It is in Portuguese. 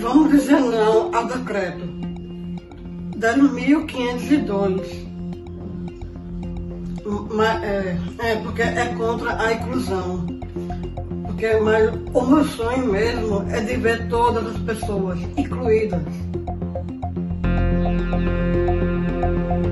Vamos dizer não ao decreto 10.502. Porque é contra a inclusão. Mas o meu sonho mesmo é de ver todas as pessoas incluídas.